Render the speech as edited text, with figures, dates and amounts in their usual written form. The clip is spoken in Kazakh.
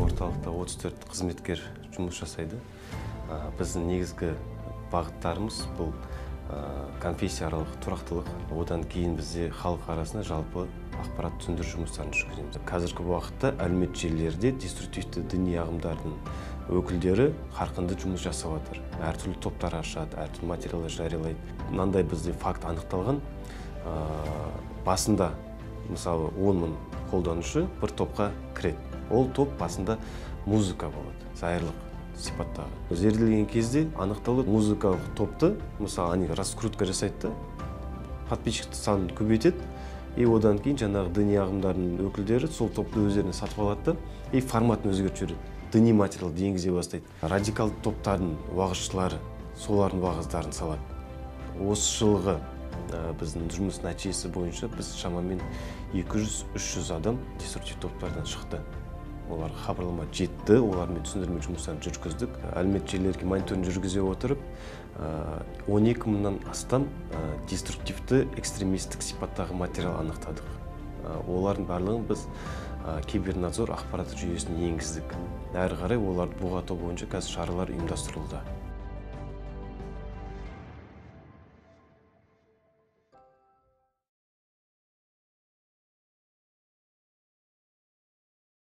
орталықта 34 қызметкер жұмыс жасайды. Біздің негізгі бағыттарымыз бұл конфессияаралық тұрақтылық. Одан кейін бізде халық арасында жалпы ақпарат түсіндіру жұмыстарын жүргіземіз. Қазіргі уақытта әлеуметтік желілерде деструктивті діни ағымдардың өкілдері қарқынды жұмыс жасап жатыр. Әртүрлі топтар ашады, әртүрлі материалдар жариялайды. Мынандай бізде факт анықталған. Басында мысалы 10 мың қолданушы бір топқа кіреді. Ол топ басында музыка болады, зайырлық сипаттағы. Зерделеген кезде анықталып музыкалық топты, мысалы они раскрутка жасайды, подписчик санын көбейтеді, и одан кейін жаңағы діни ағымдардың өкілдері сол топты өздеріне сатып алады и форматын өзгертіп жібереді. Діни материалды енгізе бастайды. Радикалды топтардың уағызшылары солардың уағыздарын салады. Осы жылғы біздің жұмыс нәтижесі бойынша біз шамамен 200-300 адам деструктивті топтардан шықты. Олар хабарлама жетті, олармен түсіндірме жұмыстарын жүргіздік. Әлеуметтік желілерге мониторинг жүргізе отырып, 12 мыңнан астам деструктивті экстремистік сипаттағы материал анықтадық. Олардың барлығын біз кибернадзор ақпараттық жүйесіне енгіздік. Әрі қарай оларды бұғату бойынша қазір шаралар ұйымдастырылды.